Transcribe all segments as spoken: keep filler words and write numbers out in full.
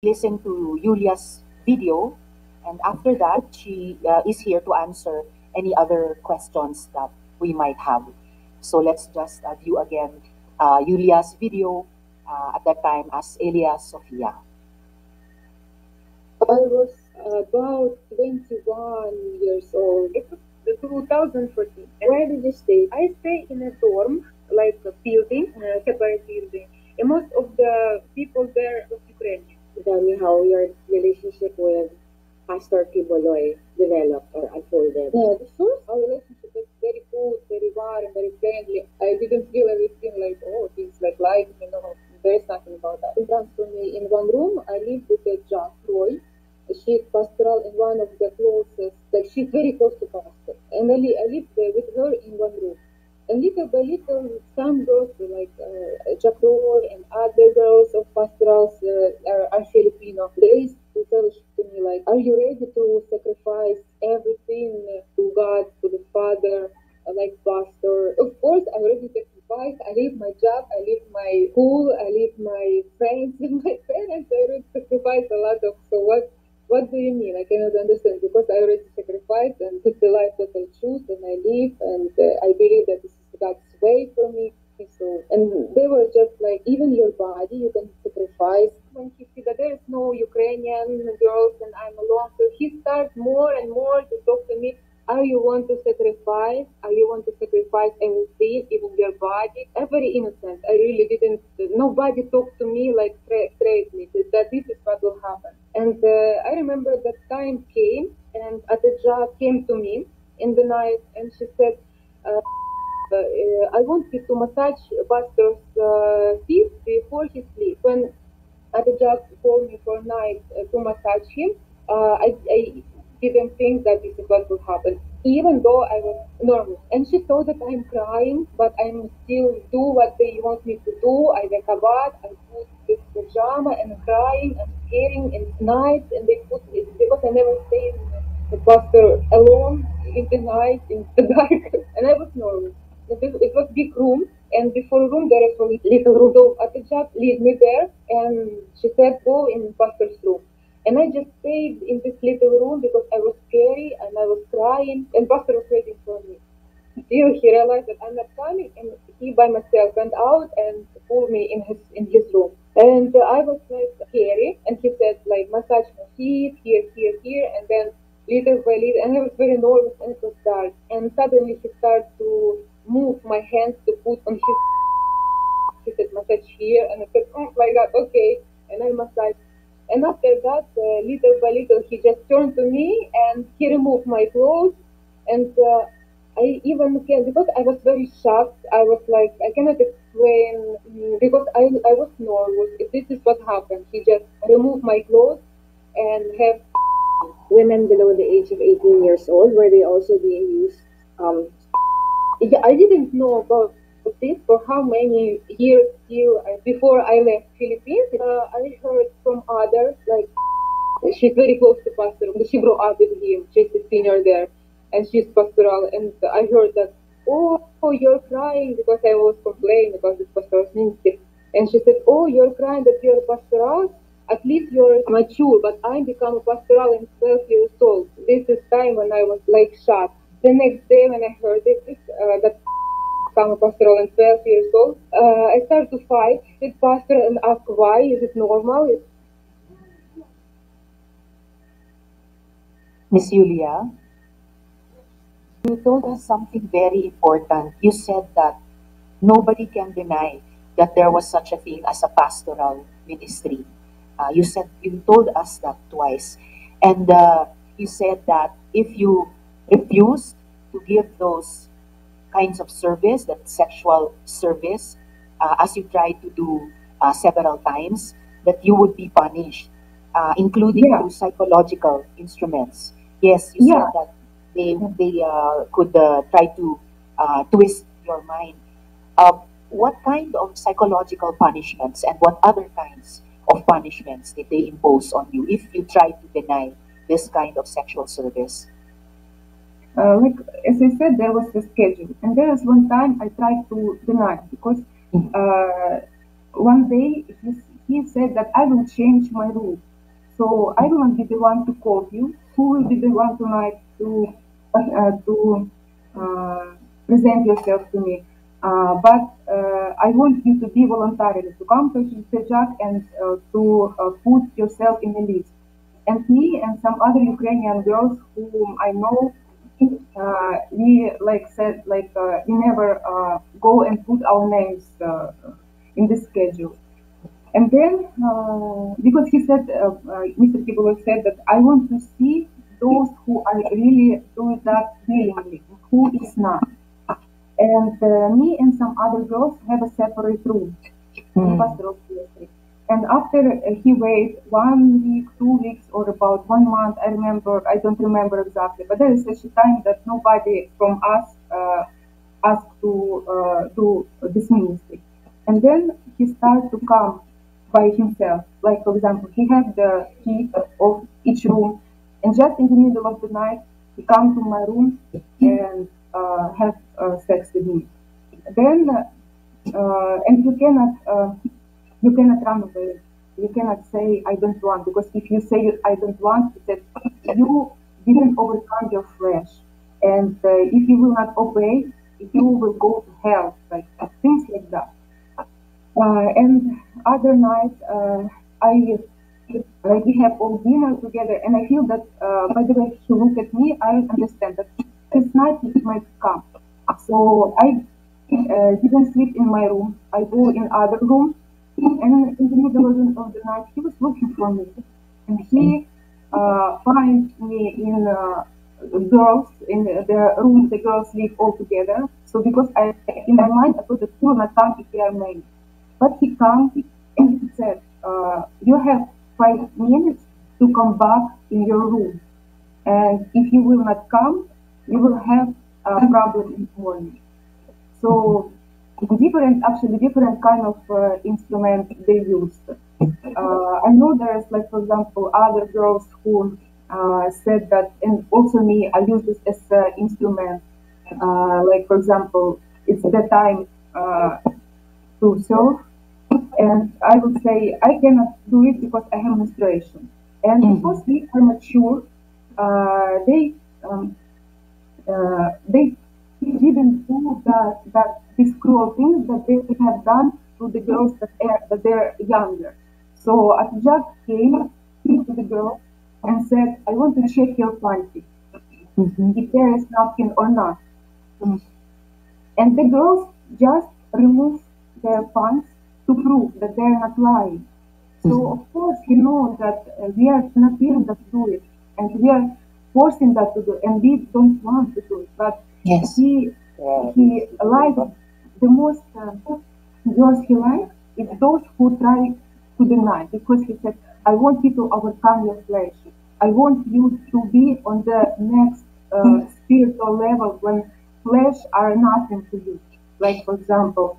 listen to Yulia's video, and after that, she uh, is here to answer any other questions that we might have. So let's just uh, view again uh, Yulia's video uh, at that time as alias Sofia. I was about twenty-one years old. It was two thousand fourteen. Where did you stay? I stay in a dorm, like a building, a separate building. And most of the people there are Ukrainian. Tell me how your relationship with Pastor Quiboloy developed or unfolded. Yeah, the first our relationship was very good, very warm, very friendly. I didn't feel everything like, oh, he's like like, you know, there's nothing about that. He transferred me in one room. I lived with a Jack Roy. She's pastoral in one of the closest, like she's very close to pastor. And I, li I lived with her in one room. And little by little, some girls like uh, Jack Roy and other girls of pastorals uh, are, are Filipino. They used to tell to me like, are you ready to sacrifice everything to God, to the Father, uh, like pastor? Of course, I already sacrificed. I leave my job, I leave my school, I leave my friends and my parents. I already sacrificed a lot of, so what? What do you mean? I cannot understand, because I already sacrificed and it's the life that I choose and I live, and uh, I believe that this is God's way for me. So, and they were just like, even your body, you can sacrifice. When he see that there is no Ukrainian girls and I'm alone, so he starts more and more to talk to me. Are you want to sacrifice? Are you want to sacrifice everything, even your body? I'm very innocent. I really didn't, nobody talked to me like straightly, that this is what will happen. And uh, I remember that time came, and at the job came to me in the night, and she said, uh, uh, I want you to massage pastor's uh, feet before he sleeps. When at the job called me for night uh, to massage him, uh, I, I didn't think that this is what would happen, even though I was normal. And she thought that I'm crying, but I'm still do what they want me to do. I wake up, I put this pajama and I'm crying and scaring in night, and they put it because I never stayed in the pastor alone in the night in the dark, and I was normal. It was big room, and before room there is a little room. So at the job, leave me there, and she said go in pastor's room. And I just stayed in this little room because I was scary and I was crying, and pastor was waiting for me. Till he realized that I'm not coming, and he by myself went out and pulled me in his in his room. And uh, I was like scary, and he said like massage my feet here, here, here, and then little by little, and I was very nervous, and it was dark. And suddenly he started to move my hands to put on his. He said massage here, and I said oh my God, okay, and I massaged. And after that, uh, little by little, he just turned to me and he removed my clothes. And uh, I even can, because I was very shocked, I was like, I cannot explain, because I, I was nervous. If this is what happened, he just removed my clothes and have. Women below the age of eighteen years old, were they also being used? Um, yeah, I didn't know about this for how many years till uh, before I left Philippines. Uh, I heard from others, like she's very close to Pastor. She grew up with him. She's a senior there, and she's pastoral. And I heard that, oh, oh you're crying because I was complaining about this pastor's ministry. And she said, oh, you're crying that you're pastoral. At least you're mature, but I become a pastoral in twelve years old. This is time when I was like shocked. The next day when I heard it, uh, that I'm a pastoral and twelve years old, uh, I started to fight with pastor and ask why, is it normal? Miss Yulia, you told us something very important. You said that nobody can deny that there was such a thing as a pastoral ministry. Uh, you said you told us that twice, and uh, you said that if you refuse to give those kinds of service, that sexual service, uh, as you tried to do uh, several times, that you would be punished, uh, including Yeah. through psychological instruments. Yes, you Yeah. said that they they uh, could uh, try to uh, twist your mind. Uh, what kind of psychological punishments and what other kinds of punishments did they impose on you if you try to deny this kind of sexual service? Uh, like as I said, there was a schedule, and there was one time I tried to deny because uh, one day he, he said that I will change my rule. so I will not be the one to call you. Who will be the one tonight to uh, to uh, present yourself to me? Uh, but uh, I want you to be voluntarily to come to Jack and uh, to uh, put yourself in the list. And me and some other Ukrainian girls whom I know, uh, we like said like uh, we never uh, go and put our names uh, in the schedule. And then uh, because he said, uh, uh, Mister Quiboloy said that I want to see those who are really doing that willingly, who is not. And uh, me and some other girls have a separate room mm. in Pastoral. And after uh, he waited one week, two weeks, or about one month, I remember, I don't remember exactly, but there is such a time that nobody from us uh, asked to uh, do this ministry. And then he started to come by himself. Like, for example, he had the key of each room, and just in the middle of the night, he come to my room and uh, have uh, sex with me. Then, uh, and you cannot, uh, you cannot run away. You cannot say I don't want, because if you say I don't want, that you didn't overcome your flesh, and uh, if you will not obey, you will go to hell, like things like that. Uh, and other night, uh, I like we have all dinner together, and I feel that uh, by the way he looked at me, I understand that this night it might come. So I uh, didn't sleep in my room. I go in other room, and in the middle of the night he was looking for me, and he uh, finds me in uh, girls in the room. The girls live all together. So because I in my mind I thought that he will not come if we are married. But he comes and he said, uh, you have five minutes to come back in your room. And if you will not come, you will have a problem in the morning. So different, actually different kind of uh, instruments they used. Uh, I know there's like, for example, other girls who uh, said that, and also me, I use this as an instrument. Uh, like, for example, it's the time uh, to serve. And I would say I cannot do it because I have menstruation. And mm-hmm. because we are mature, uh, they um, uh, they didn't do that that these cruel things that they have done to the girls that are that they're younger. So a judge came to the girl and said, "I want to check your panty, mm-hmm. if there is napkin or not." Mm-hmm. And the girls just removed their pants to prove that they're not lying. So mm-hmm. of course he knows that uh, we are not willing to do it, and we are forcing that to do, and we don't want to do it. But yes. he he liked the most uh, girls he liked is those who try to deny, because he said, "I want you to overcome your flesh. I want you to be on the next uh, mm-hmm. spiritual level when flesh are nothing to you." Like, for example.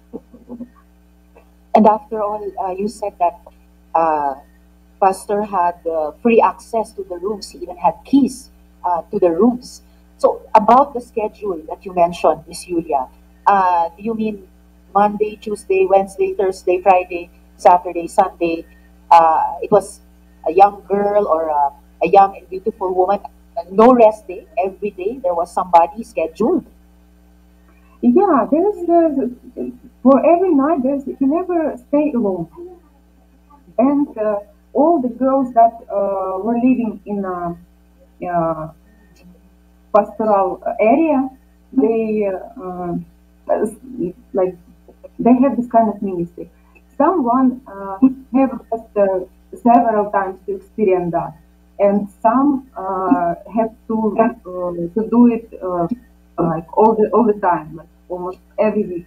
And after all, uh, you said that uh, Pastor had uh, free access to the rooms. He even had keys uh, to the rooms. So about the schedule that you mentioned, Miss Yulia, uh, do you mean Monday, Tuesday, Wednesday, Thursday, Friday, Saturday, Sunday? Uh, it was a young girl or a, a young and beautiful woman. No rest day. Every day there was somebody scheduled. Yeah, there's uh, for every night. There's he never stay alone, and uh, all the girls that uh, were living in a uh, pastoral area, they uh, uh, like they have this kind of ministry. Someone uh, have just uh, several times to experience that, and some uh, have to uh, to do it. Uh, like all the all the time, like almost every week.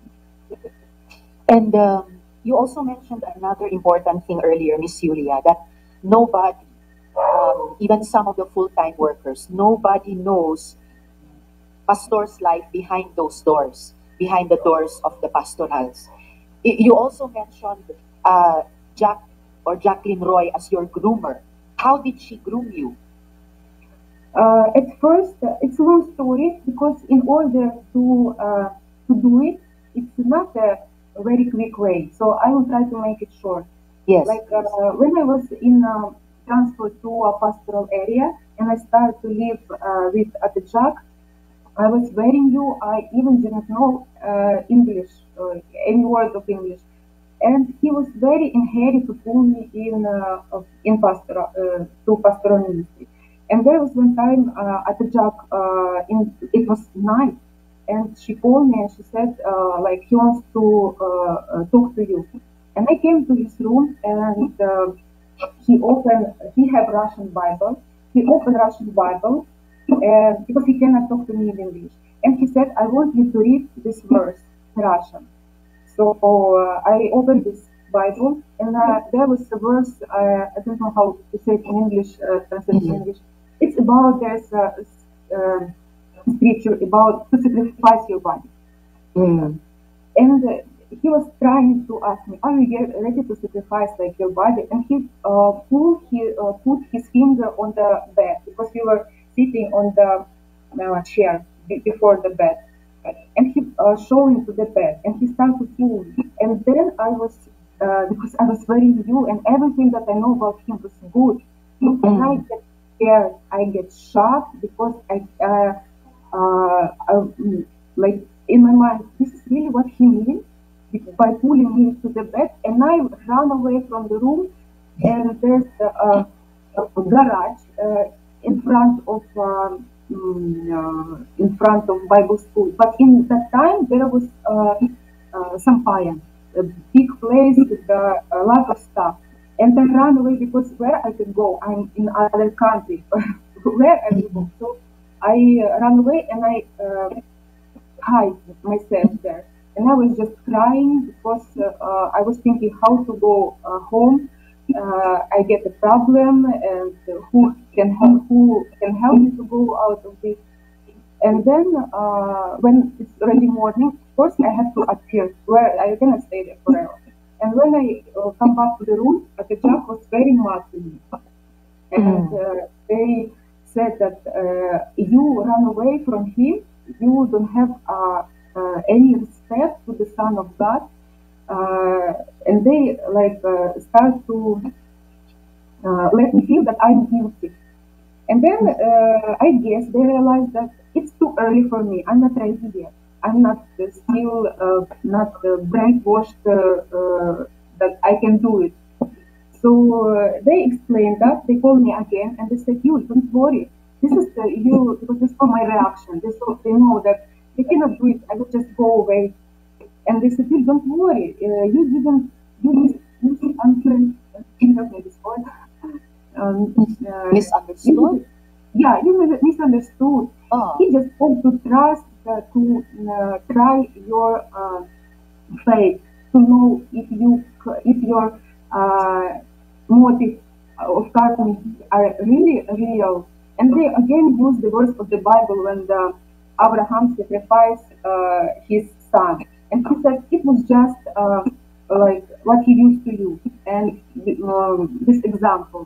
And um, you also mentioned another important thing earlier, Miss Yulia, that nobody, um, even some of the full-time workers, nobody knows pastor's life behind those doors, behind the doors of the pastorals. You also mentioned uh, Jack or Jacqueline Roy as your groomer. How did she groom you? Uh, at first, uh, it's a long story, because in order to uh, to do it, it's not a very quick way. So I will try to make it short. Yes. Like uh, when I was in uh, transferred to a pastoral area, and I started to live uh, with Atajak. I was very new. I even didn't know uh, English, uh, any word of English, and he was very in hurry to pull me in uh, in pastoral uh, to pastoral ministry. And there was one time uh, at the job, uh, in it was night, and she called me and she said uh, like he wants to uh, uh, talk to you. And I came to his room, and uh, he opened. He had Russian Bible. He opened Russian Bible. Uh, because he cannot talk to me in English. And he said, I want you to read this verse in Russian. So uh, I opened this Bible, and uh, there was a verse, uh, I don't know how to say it in English, uh, translate in English. It's about, there's a uh, scripture about to sacrifice your body. Mm. And uh, he was trying to ask me, are you ready to sacrifice like your body? And he uh, pulled, he, uh, put his finger on the bed, because we were sitting on the uh, chair before the bed, and he uh, showing to the bed, and he started to pull. And then I was, uh, because I was very new, and everything that I know about him was good. Mm-hmm. And I get scared, I get shocked, because I, uh, uh, I, like in my mind, this is really what he means by pulling me to the bed. And I ran away from the room, and there's a, a garage. Uh, in front of um, uh, in front of Bible school. But in that time there was uh, uh, some fire, a big place with uh, a lot of stuff. And I ran away, because where I can go? I'm in other country. Where I will go? So I uh, ran away, and I uh, hide myself there. And I was just crying, because uh, uh, I was thinking how to go uh, home. Uh, I get a problem, and uh, who can help, who can help me to go out of this? And then uh, when it's already morning, of course I have to appear. Where I cannot stay there forever. And when I uh, come back to the room, the job was very mad to me, and uh, they said that uh, you run away from him. You don't have uh, uh, any respect to the Son of God. Uh, and they like uh, start to uh, let me feel that I'm guilty. And then uh, I guess they realize that it's too early for me. I'm not ready yet. I'm not uh, still uh, not uh, brainwashed uh, uh, that I can do it. So uh, they explained that. They called me again, and they said, "You don't worry. This is the you because this is for my reaction. They so they know that they cannot do it. I will just go away." And they said, "You don't worry. Uh, you didn't. You mis- misunderstood. This word. Um, uh, Misunderstood. You, yeah, you misunderstood. Oh. He just want to trust uh, to uh, try your uh, faith to know if you if your uh, motive of coming are really real." And they again use the verse of the Bible when the Abraham sacrificed uh, his son. And he said it was just uh, like what he used to you, and um, this example.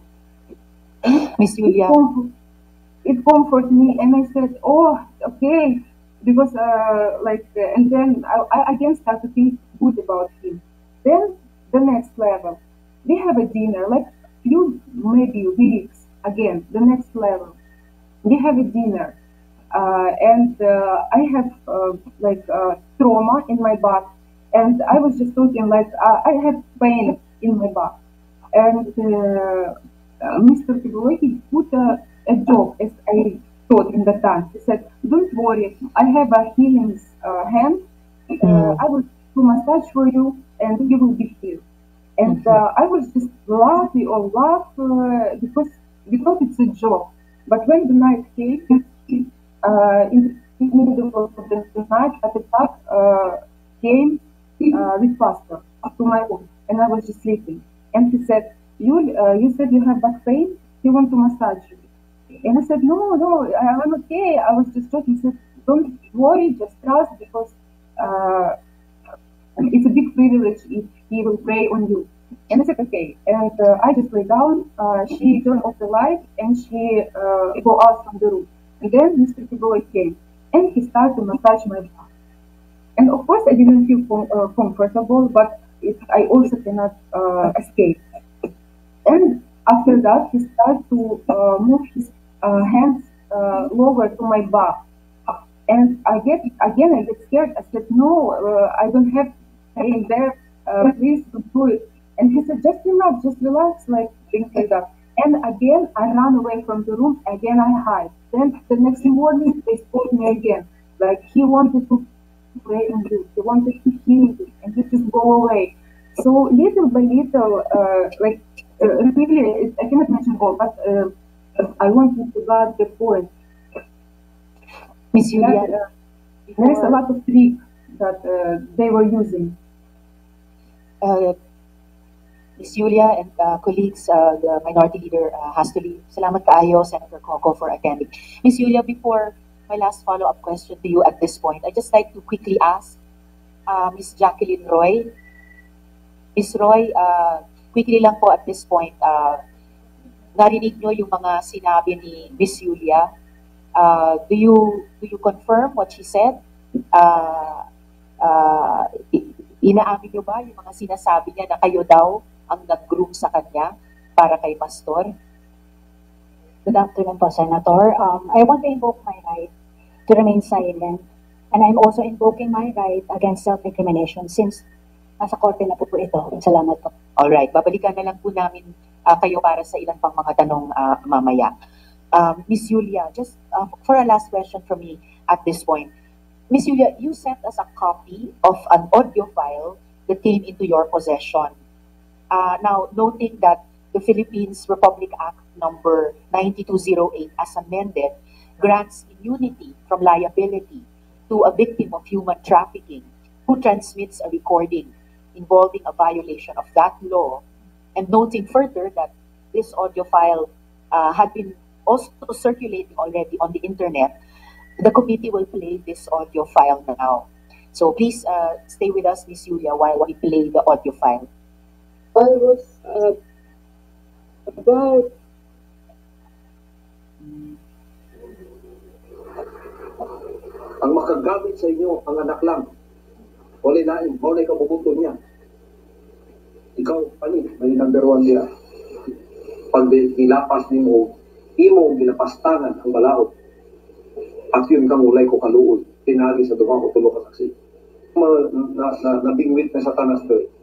Miss Julia, it, comfort, it comforted me, and I said, "Oh, okay," because uh, like, uh, and then I, I again started to think good about him. Then the next level, we have a dinner, like few maybe weeks again. The next level, we have a dinner. Uh, and uh, I have uh, like uh, trauma in my back, and I was just talking like uh, I have pain in my back, and uh, uh, Mister Quiboloy put a, a joke, as I thought in the time. He said, "Don't worry, I have a healing uh, hand. Uh, mm. I will do massage for you, and you will be healed." And mm-hmm. uh, I was just laughing or laugh uh, because because it's a joke. But when the night came. Uh, in the middle of the night, at the top, uh, came uh, with pastor to my home, and I was just sleeping. And he said, "You, uh, you said you have back pain. You want to massage you?" And I said, "No, no, I'm okay. I was just joking." He said, "Don't worry, just trust, because uh, it's a big privilege if he will pray on you." And I said, "Okay." And uh, I just lay down. Uh, she turned off the light, and she uh, go out from the room. And then Mister Quiboloy came, and he started to massage my back. And of course, I didn't feel com- uh, comfortable, but it, I also cannot uh, escape. And After that, he started to uh, move his uh, hands uh, lower to my back. And I get, again, I get scared. I said, no, uh, I don't have pain there. Uh, please don't do it. And he said, just relax, just relax, like things like that. And again, I ran away from the room. Again, I hide. Then the next morning, they spoke me again. Like he wanted to pray in you. He wanted to heal you. And he just go away. So little by little, uh, like uh, really, I cannot mention all, but uh, I wanted to get the point. Miss Julia, That, uh, there is a lot of tricks that uh, they were using. uh, Miss Julia and uh, colleagues, uh, the minority leader uh, has to leave. Salamat kaayo, Senator Coco, for attending. Miss Julia, before my last follow-up question to you at this point, I'd just like to quickly ask uh, Miss Jacqueline Roy. Miss Roy, uh, quickly lang po at this point, uh, narinig nyo yung mga sinabi ni Miss Julia. Uh, do you do you confirm what she said? Uh, uh, inaamin nyo ba yung mga sinasabi niya na kayo daw ang nag-groom sa kanya para kay Pastor? Good afternoon po, Senator. Um, I want to invoke my right to remain silent, and I'm also invoking my right against self-incrimination since nasa korte na po po ito. Salamat po. Alright, babalikan na lang po namin uh, kayo para sa ilang pang mga tanong uh, mamaya. Um, Miss Julia, just uh, for a last question from me at this point. Miss Julia, you sent us a copy of an audio file that came into your possession. Uh, now, noting that the Philippines Republic Act number ninety-two oh eight as amended grants immunity from liability to a victim of human trafficking who transmits a recording involving a violation of that law, and noting further that this audio file uh, had been also circulating already on the internet, the committee will play this audio file now. So please uh, stay with us, Miss Julia, while we play the audio file. I was uh, about ang makagamit sa inyo ang anak lang. Wala na, wala ka bubuto niya. Ikaw, Fannie, may number one niya. Pag nilapas ni mo, imo ginapastangan ang balaod. At yun kang ulay ko kaluod. Pinali sa duha ko tulo ka saksi. Nabingwit na sa tanas to eh.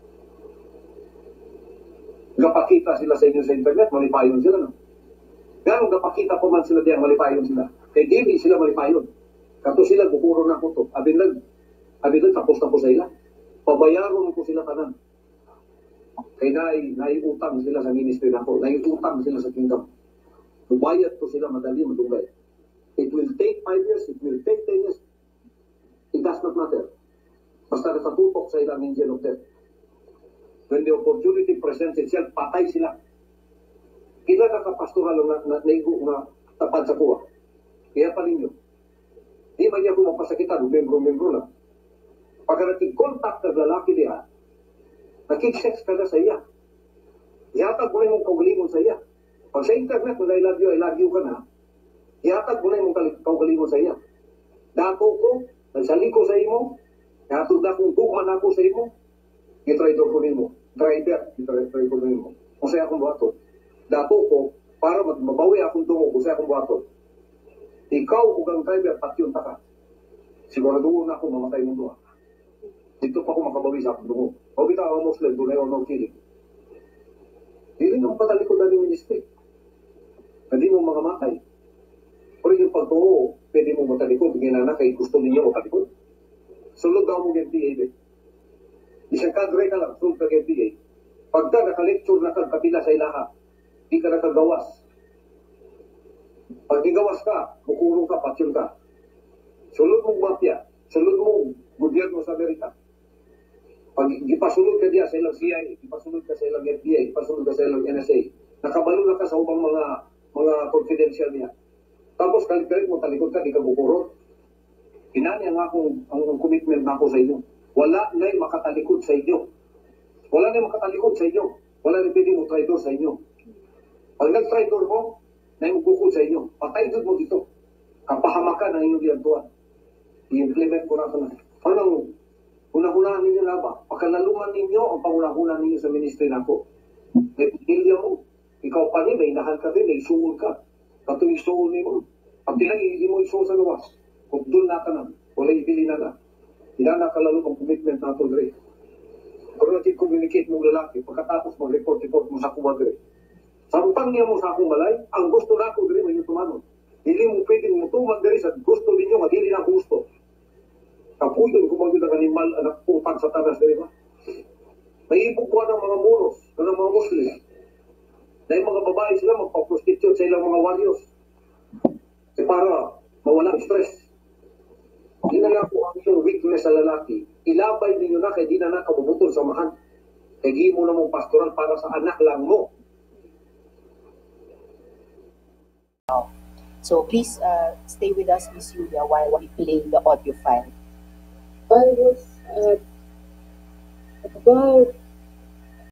Gapakita sila sa inyo sa internet, malipayon sila. No? Ganong gapakita ko man sila diyan, malipayon sila. Kaya di sila malipayon. Kato sila, bukuro na ko to. Abinag, abinag, tapos na ko sa ila. Pabayaron ko sila tanan. Kaya nai, naiutang sila sa ministry na ko. Naiutang sila sa kingdom. Bubayad ko sila madali, madungay. It will take five years, it will take ten years. It does not matter. Basta natatutok sa ilang angel of death. When the opportunity presents itself, patay sila. Kila na kapastoral na, na, naigo na tapad sa kuha. Kaya pa ninyo. Di man niya kung mapasakitan, membro-membro lang. Pagka natig-contact na lalaki niya, nakik-sex ka na sa iya. Ihatag mo na yung kaugalingon sa iya. Pag sa internet, kung I love you, I love you ka na, ihatag mo na yung kaugalingon sa iya. Dato ko, nagsali ko sa imo, ihatag na kung bukman ako sa imo, i-traitor ko nimo. Driver, i-traitor ko nimo. Kung sa'yo akong buhaton. Dato ko, para mabawi akong tungo, kung sa'yo akong buhaton. Ikaw o kang driver, at yun taka. Siguraduhin na ako mamatay mong duha. Dito pa ako makabawi sa akong tungo. O kita ako Muslim, doon ay honor killing. Hindi nang patalikod na yung ministry. Hindi mo mga matay. Pero yung pagtuo, pwede mo matalikod. Ginana kay gusto ninyo matalikod. Sulod daw mo ng N P A. Isang kadre ka lang, sulod ka ng N P A. Pagka naka-lecture na kang kapila sa ilaha, di ka nakagawas. Pag nigawas ka, bukurong ka, patsyon ka. Sulod mong mafia, sulod mong gobyerno sa Amerika. Pag ipasulod ka diya sa ilang C I A, ipasulod ka sa ilang F B I, ipasulod ka sa ilang N S A, nakabalo na ka sa ubang mga mga confidential niya. Tapos kalit-kalit mo, talikod ka, di ka bukurong. Inani ang akong ang, ang commitment na ako sa inyo. Wala na'y makatalikod sa inyo. Wala na'y makatalikod sa inyo. Wala na'y pwede mo traitor sa inyo. Pag nag-traitor mo, na'y bukod sa inyo. Patay doon mo dito. Kapahamakan ang inyong ginagawa. I-implement ko na ito na. Anong unang-unahan ninyo na ba? Pagkalaluman ninyo ang pangunang-unahan ninyo sa ministry na ako. May pamilya mo. Ikaw pa May may nahal ka din, may isuol ka. Kato isuol ni mo. Pag tinagigin mo isuol sa gawas, kung doon na ka na, wala ibili na na. Hindi na nakalalo ang commitment na ito, Dre. Kung nag-communicate mong lalaki, pagkatapos mag-report-report mo sa kuwa, Dre. Sampang niya mo sa akong balay, ang gusto na ako, Dre, may tumanon. Hindi mo pwedeng mo tumag, Dre, sa gusto ninyo, magili na gusto. Kapuyon, kung mag-yun ang animal, anak pupag sa tanas, Dre, ba? May ipupuan ng mga muros, ng mga Muslim. Dahil mga babae sila, magpa-prostitute sa ilang mga walios. Kasi para mawala ang stress. Hindi na lang po ang iyong weakness sa lalaki. Ilabay ninyo na kaya di na nakabubutol sa mahan. Kaya di mo na mong pastoral para sa anak lang mo. So please uh, stay with us, Miss Yulia, while we play the audio file. I was uh, about